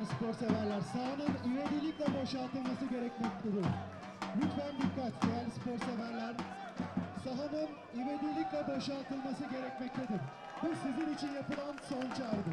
spor severler. Sahanın ivedilikle boşaltılması gerekmektedir. Lütfen dikkat değerli spor severler. Sahanın ivedilikle boşaltılması gerekmektedir. Bu sizin için yapılan son çağrıdır.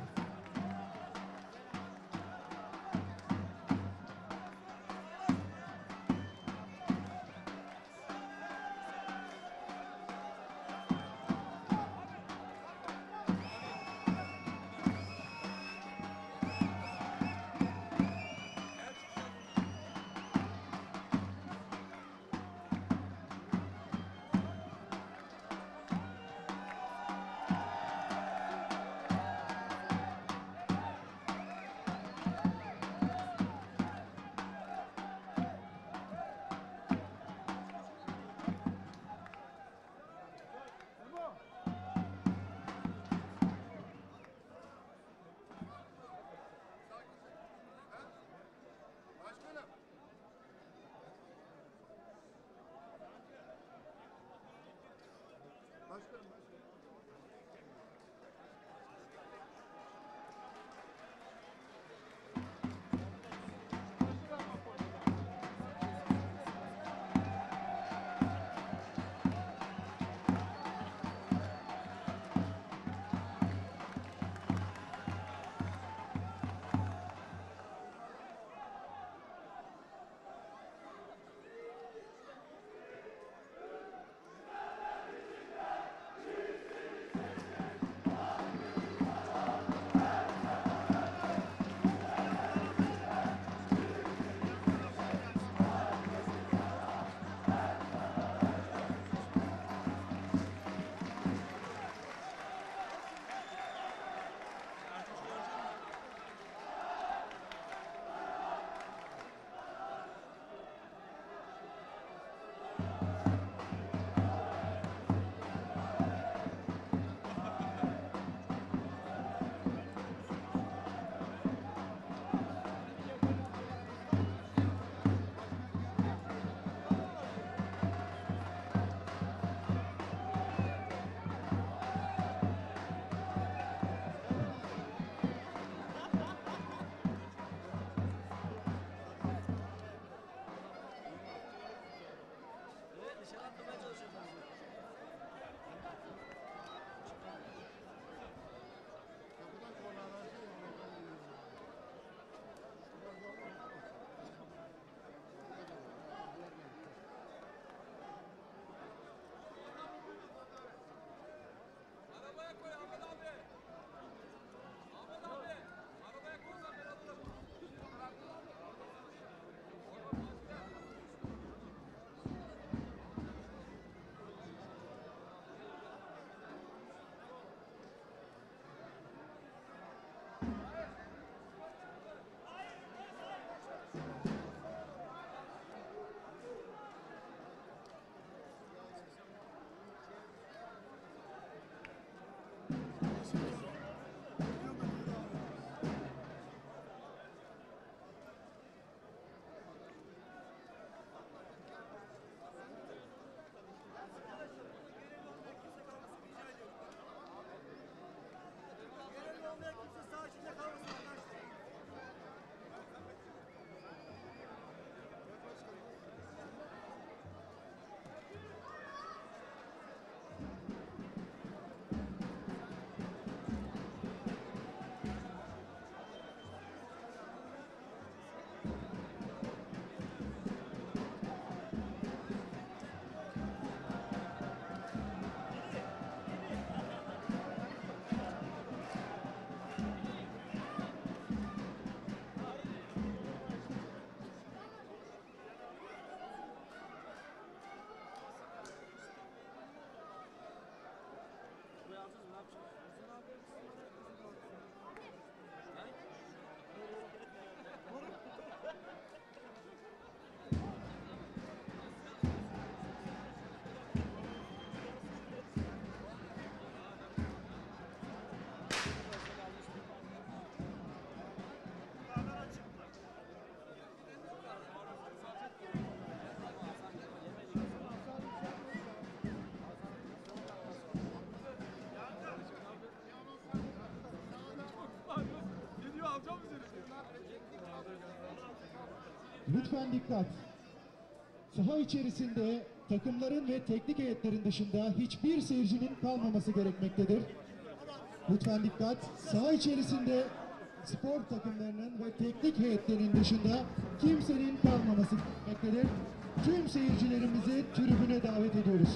Lütfen dikkat. Saha içerisinde takımların ve teknik heyetlerin dışında hiçbir seyircinin kalmaması gerekmektedir. Lütfen dikkat. Saha içerisinde spor takımlarının ve teknik heyetlerin dışında kimsenin kalmaması gerekmektedir. Tüm seyircilerimizi tribüne davet ediyoruz.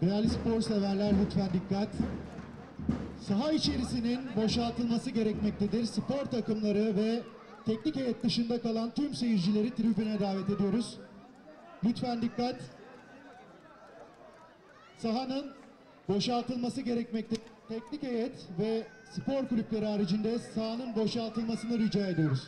Değerli spor severler lütfen dikkat. Saha içerisinin boşaltılması gerekmektedir. Spor takımları ve teknik heyet dışında kalan tüm seyircileri tribüne davet ediyoruz. Lütfen dikkat. Sahanın boşaltılması gerekmektedir. Teknik heyet ve spor kulüpleri haricinde sahanın boşaltılmasını rica ediyoruz.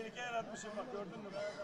Leke yaratmışım bak, gördün mü bak.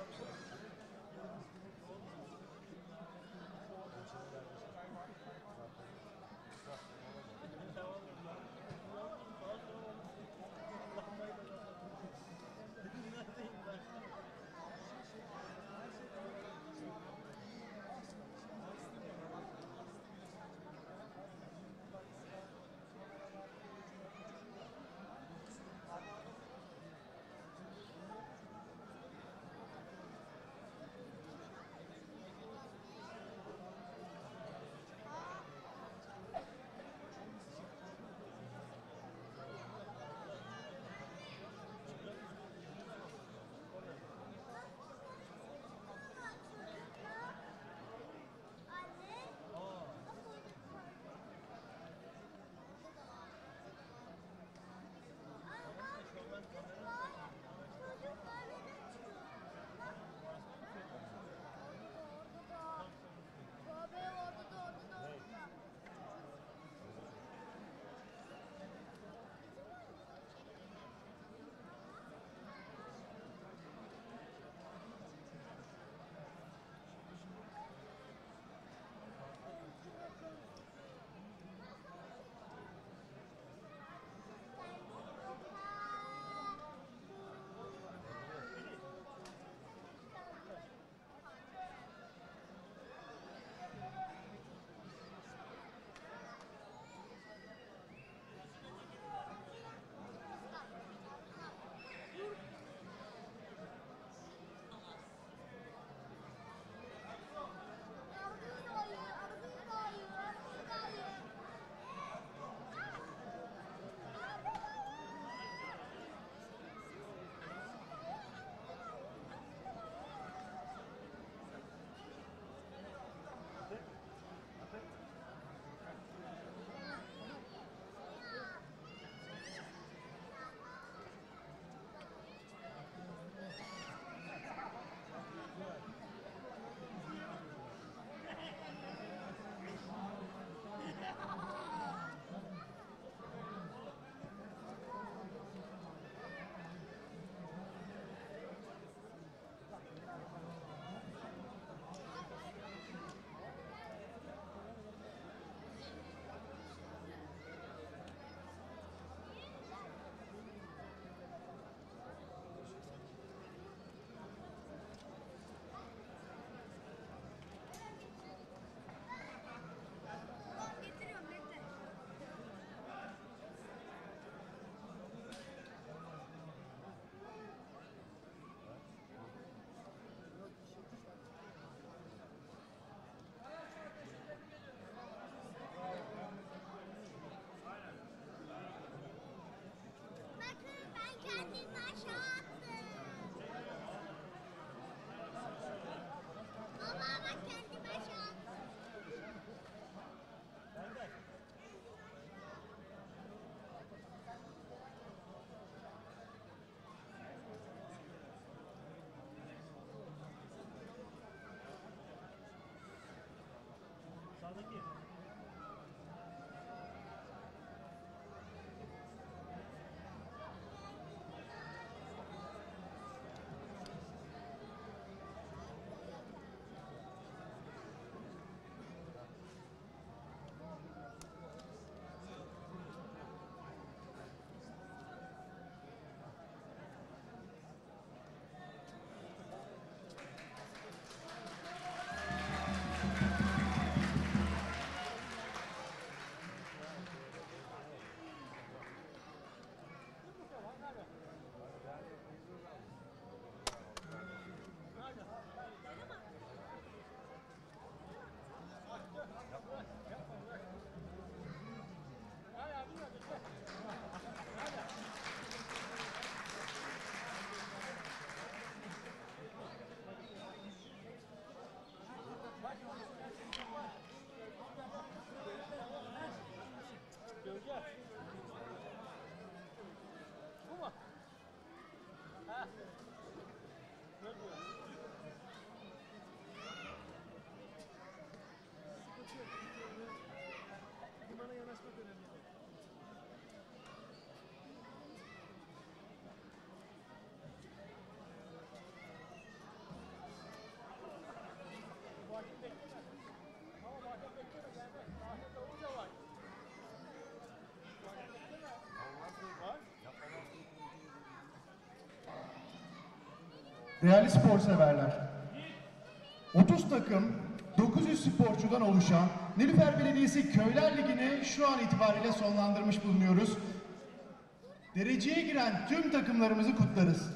Değerli spor severler, 30 takım 900 sporcudan oluşan Nilüfer Belediyesi Köyler Ligi'ni şu an itibariyle sonlandırmış bulunuyoruz. Dereceye giren tüm takımlarımızı kutlarız.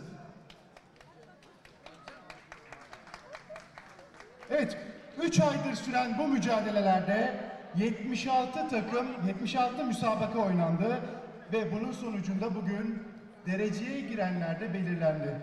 Evet, 3 aydır süren bu mücadelelerde 76 müsabaka oynandı ve bunun sonucunda bugün dereceye girenler de belirlendi.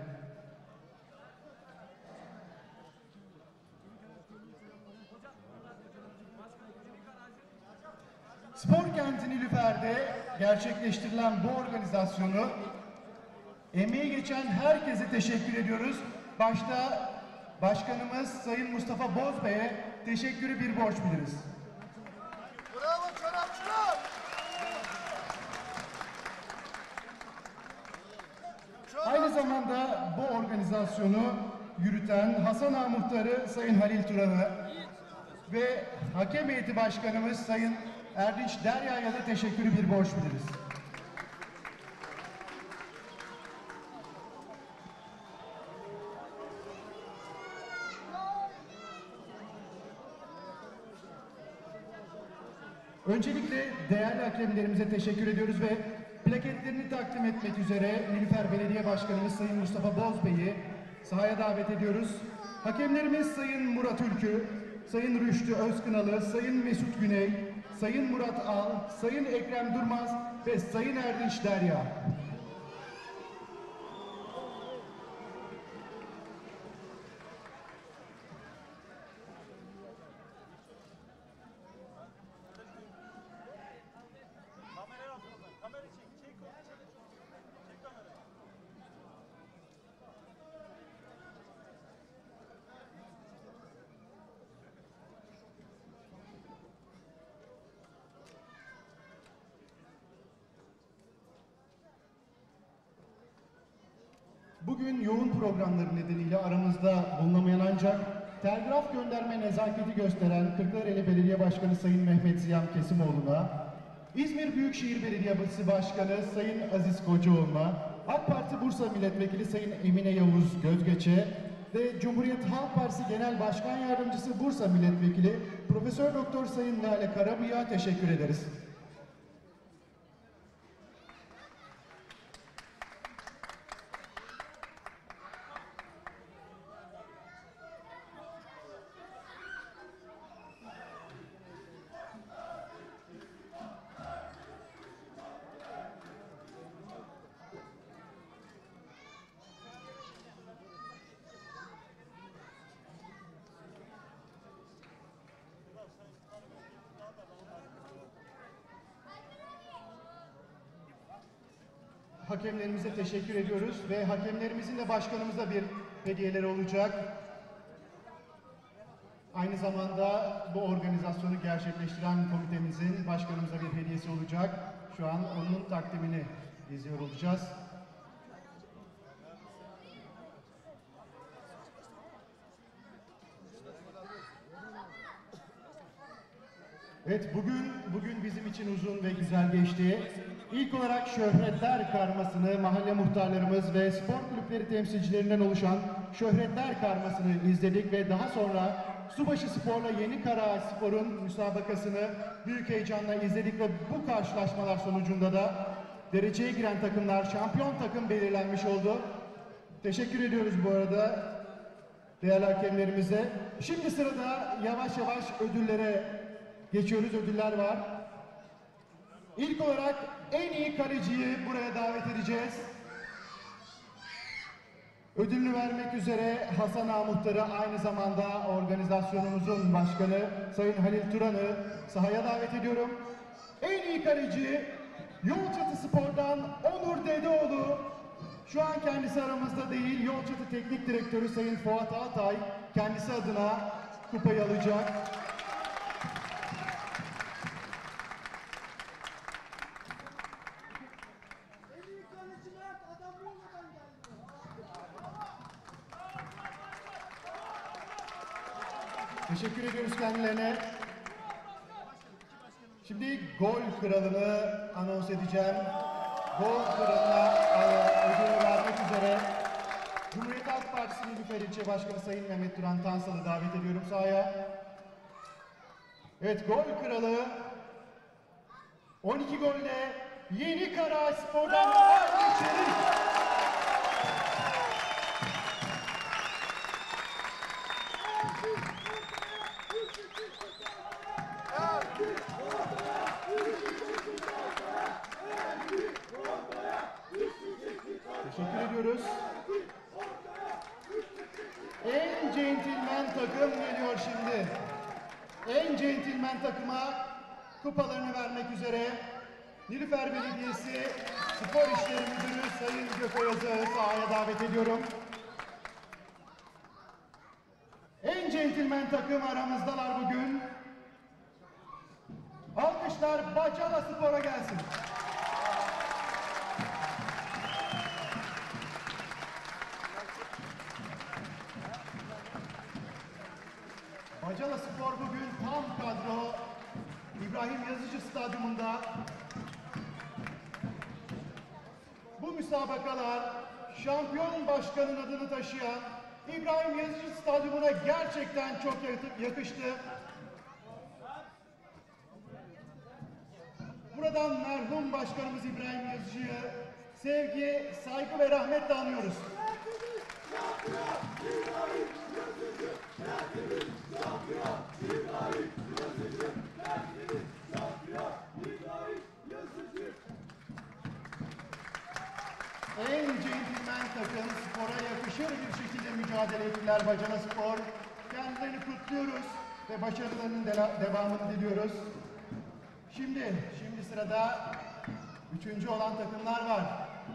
Spor kenti Nilüfer'de gerçekleştirilen bu organizasyonu emeği geçen herkese teşekkür ediyoruz. Başta Başkanımız Sayın Mustafa Bozbey'e teşekkürü bir borç biliriz. Bravo çorapçılar! Aynı zamanda bu organizasyonu yürüten Hasan Ağa Muhtarı Sayın Halil Turan'ı ve Hakem Heyeti Başkanımız Sayın Erdinç Derya'ya da teşekkürü bir borç biliriz. Öncelikle değerli hakemlerimize teşekkür ediyoruz ve plaketlerini takdim etmek üzere Nilüfer Belediye Başkanımız Sayın Mustafa Bozbey'i sahaya davet ediyoruz. Hakemlerimiz Sayın Murat Ülkü, Sayın Rüştü Özkınalı, Sayın Mesut Güney, Sayın Murat Al, Sayın Ekrem Durmaz ve Sayın Erdinç Derya. Kamerayı al buradan. Kamerayı çek kamerayı. Çek kamerayı. Bugün yoğun programları nedeniyle aramızda bulunamayan ancak telgraf gönderme nezaketi gösteren Kırklareli Belediye Başkanı Sayın Mehmet Ziyam Kesimoğlu'na, İzmir Büyükşehir Belediyesi Başkanı Sayın Aziz Kocaoğlu'na, AK Parti Bursa Milletvekili Sayın Emine Yavuz Gözgeç'e ve Cumhuriyet Halk Partisi Genel Başkan Yardımcısı Bursa Milletvekili Profesör Doktor Sayın Lale Karabıyık'a teşekkür ederiz. Hakemlerimize teşekkür ediyoruz ve hakemlerimizin de başkanımıza bir hediyeleri olacak. Aynı zamanda bu organizasyonu gerçekleştiren komitemizin başkanımıza bir hediyesi olacak. Şu an onun takdimini izliyor olacağız. Evet, bugün bizim için uzun ve güzel geçti. İlk olarak şöhretler karmasını mahalle muhtarlarımız ve spor kulüpleri temsilcilerinden oluşan şöhretler karmasını izledik ve daha sonra Subaşı Spor'la Yeni Karaağaç Spor'un müsabakasını büyük heyecanla izledik ve bu karşılaşmalar sonucunda da dereceye giren takımlar, şampiyon takım belirlenmiş oldu. Teşekkür ediyoruz bu arada değerli hakemlerimize. Şimdi sırada yavaş yavaş ödüllere geçiyoruz. Ödüller var. İlk olarak en iyi kaleciyi buraya davet edeceğiz. Ödülünü vermek üzere Hasan Ağa Muhtarı, aynı zamanda organizasyonumuzun başkanı Sayın Halil Turan'ı sahaya davet ediyorum. En iyi kaleci Yolçatı Spor'dan Onur Dedeoğlu. Şu an kendisi aramızda değil. Yolçatı Teknik Direktörü Sayın Fuat Altay kendisi adına kupayı alacak. Teşekkür ediyoruz kendilerine. Şimdi gol kralını anons edeceğim. Gol kralına ödülünü vermek üzere Cumhuriyet Halk Partisi'nin İlçe Başkanı Sayın Mehmet Duran Tansal'ı davet ediyorum sahaya. Evet, gol kralı 12 golle Yenikara Spor'dan Arda Çelik. Teşekkür ediyoruz. En centilmen takım geliyor şimdi. En centilmen takıma kupalarını vermek üzere Nilüfer Belediyesi Spor İşleri Müdürü Sayın Gökayaz'ı sahaya davet ediyorum. En centilmen takım aramızdalar bugün. Alkışlar Bacala Spor'a gelsin. Bacala Spor bugün tam kadro İbrahim Yazıcı Stadyumunda. Bu müsabakalar şampiyon başkanın adını taşıyan İbrahim Yazıcı Stadyumuna gerçekten çok yakıştı. Buradan merhum başkanımız İbrahim Yazıcı'yı sevgi, saygı ve rahmetle anıyoruz. En centilmen takım, spora yakışır bir şekilde mücadele ettiler Bacala Spor. Kendilerini kutluyoruz ve başarılarının devamını diliyoruz. Şimdi sırada üçüncü olan takımlar var.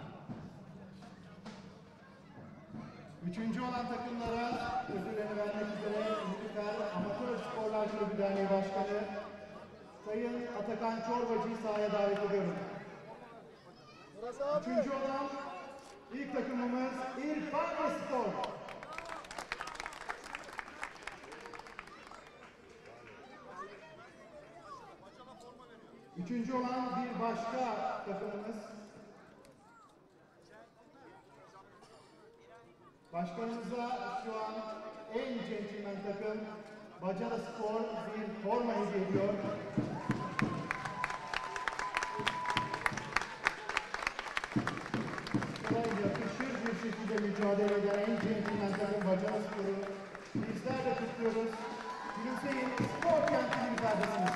Üçüncü olan takımlara ödüllerini vermek üzere Nilüfer Amatör Sporlar Kulübü Derneği Başkanı Sayın Atakan Çorbacı'yı sahaya davet ediyorum. Üçüncü olan ilk takımımız İrfaniye Spor. Üçüncü olan bir başka takımımız. Başkanımıza şu an en centilmen takım Bacala Spor bir forma hediye ediyor. Yakışır bir şekilde mücadele eden en centilmen takım Bacala Spor'u bizler de kutluyoruz. Gülümseyin, spor kentinin ifadesiniz.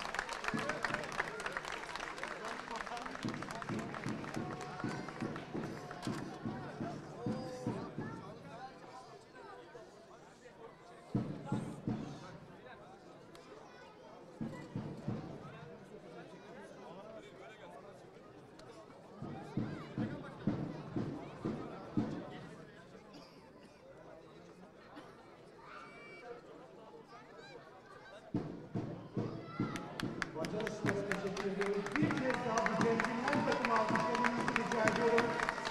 Bacala Spor'a teşekkür ediyoruz. Bir kez daha bu centilmen takım alkışlarınızı rica ediyorum.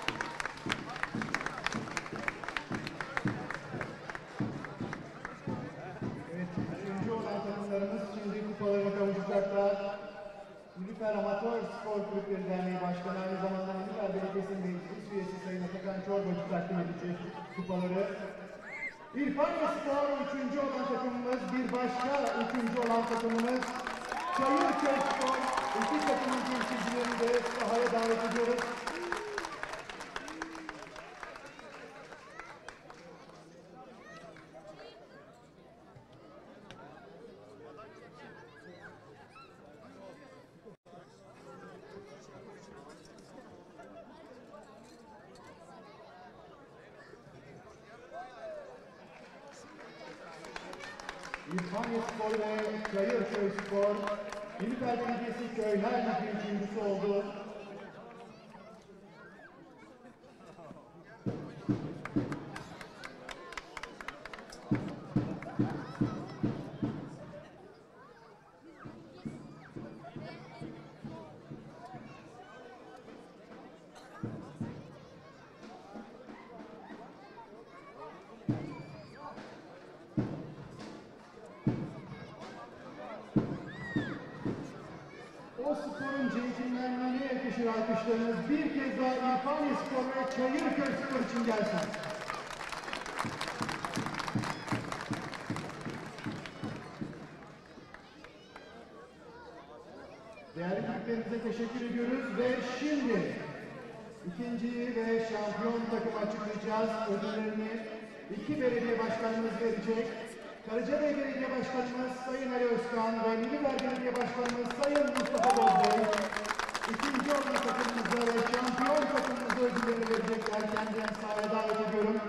Evet, üçüncü olan takımlarımız şimdi kupalarına kavuşacaklar. Nilüfer Amatör Spor Kulüpleri Derneği Başkanı, aynı zamanda Nilüfer Belediyesi'nin meclis üyesi Sayın Atakan Çorbacı takdim edecek kupaları. İrfaniye Spor üçüncü olan takımımız, bir başka üçüncü olan takımımız Çayırköy Spor. İki takımın temsilcilerini de sahaya davet ediyoruz. İrfaniye Spor ve Çayırköy Spor, Nilüfer Belediyesi Köyler Ligi üçüncüsü oldu. O sporun centilmenliğine yakışır alkışlarınız bir kez daha İrfaniye Spor ve Çayırköy Spor için gelsin. teşekkür ediyoruz ve şimdi ikinci ve şampiyon takımı açıklayacağız. Ödüllerini iki belediye başkanımız verecek. Karacabey Belediye Başkanımız Sayın Ali Özkan ve Nilüfer Belediye Başkanımız Sayın Mustafa Bozbey ikinci olan takımımıza ve şampiyon takımımıza ödüllerini verecekler. Kendilerini sahaya davet ediyorum.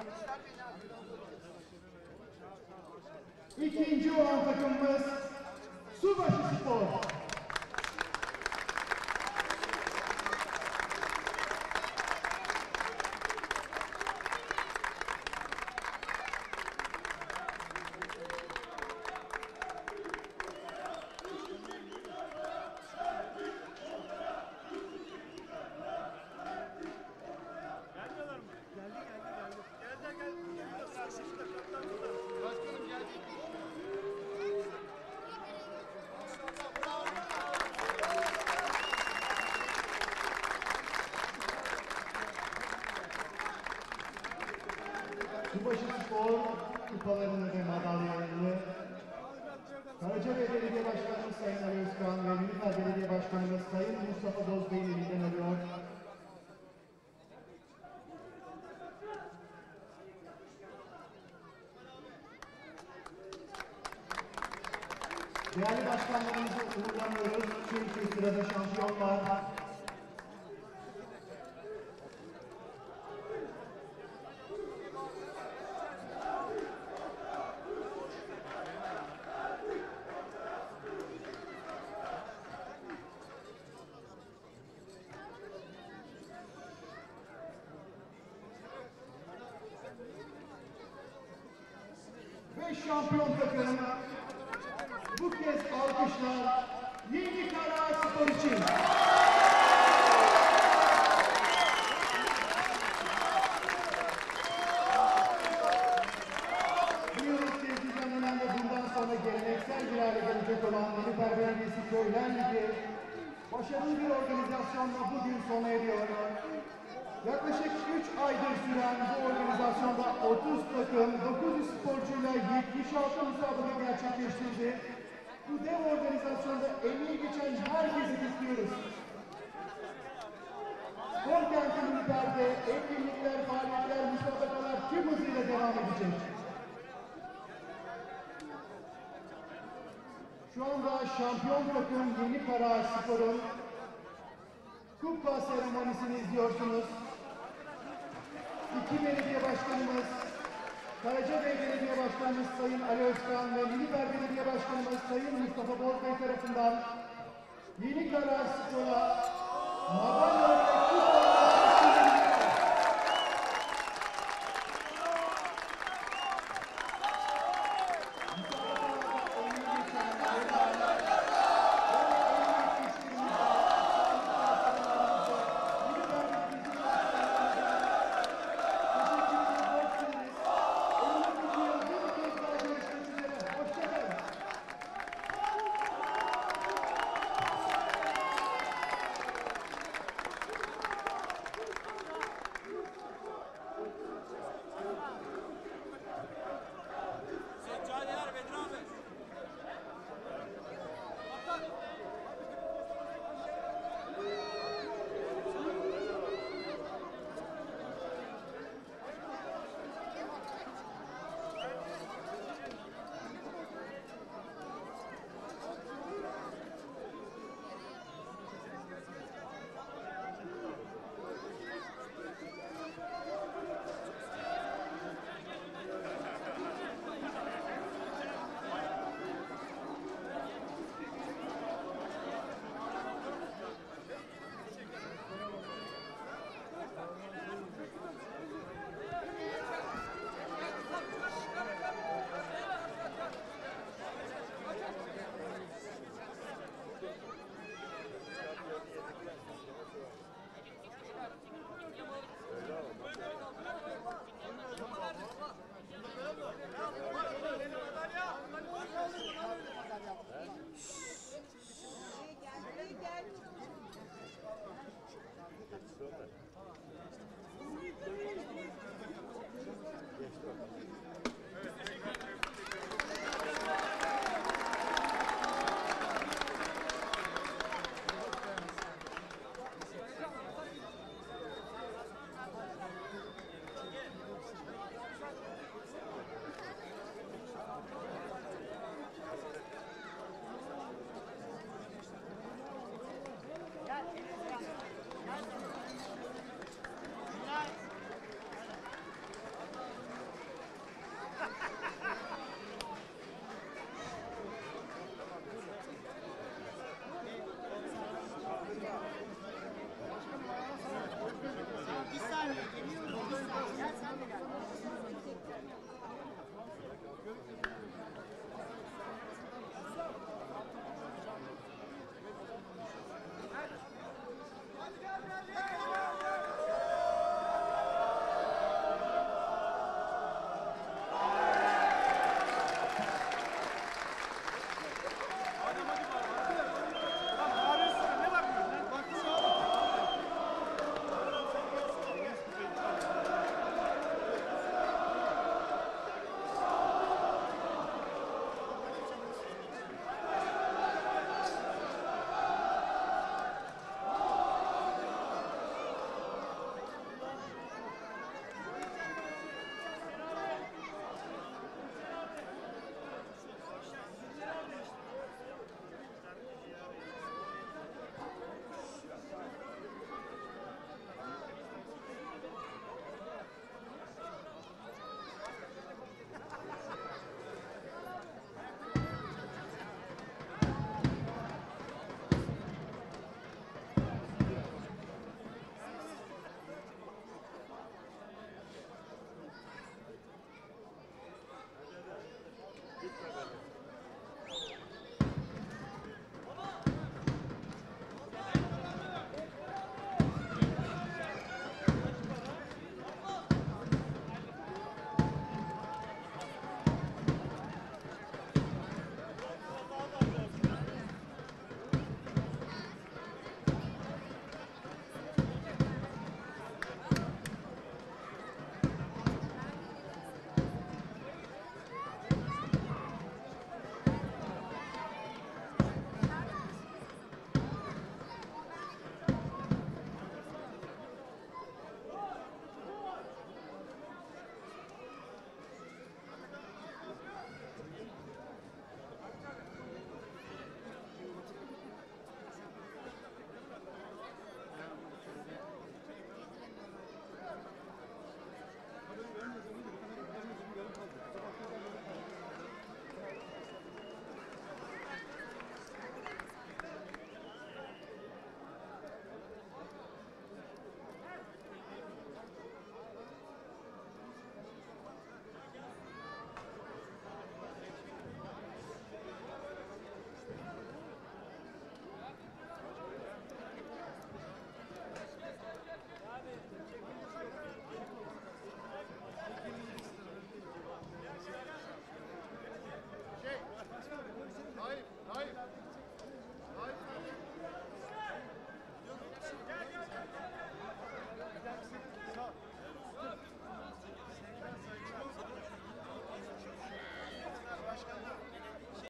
İkinci olan takımımız Subaşı Spor. Gelmiyorlar mı? Geldi. Başkanım geldi. Subaşı Spor kupalarını ve madalyalarını Karacabey Belediye Başkanımız Sayın Ali Özkan ve Nilüfer Belediye Başkanımız Sayın Mustafa Bozbey'in elinden alıyor. Değerli başkanlarımızı uğurlamıyoruz çünkü sırada şampiyon var. Ve şampiyon takım bu kez alkışlar Yeni Kara Spor için. Bu yıl düzenlenen ve bundan sonra geleneksel bir hale gelecek olan Nilüfer Belediyesi Köyler Ligi başarılı bir organizasyonla bugün sona eriyor. Yaklaşık 3 aydır süren bu organizasyonda 30 takım, 900 sporcuyla 76 müsabaka gerçekleştirdi. Bu dev organizasyonda emeği geçen herkesi kutluyoruz. Spor kenti Nilüfer'de etkinlikler, faaliyetler, müsabakalar tüm hızıyla devam edecek. Şu anda şampiyon takım Yeni Kara Spor'un kupa seremonisini izliyorsunuz. İki belediye başkanımız, Karacabey Belediye Başkanımız Sayın Ali Özkan ve Nilüfer Belediye Başkanımız Sayın Mustafa Bozbey tarafından Yeni Kara Spor'a madalya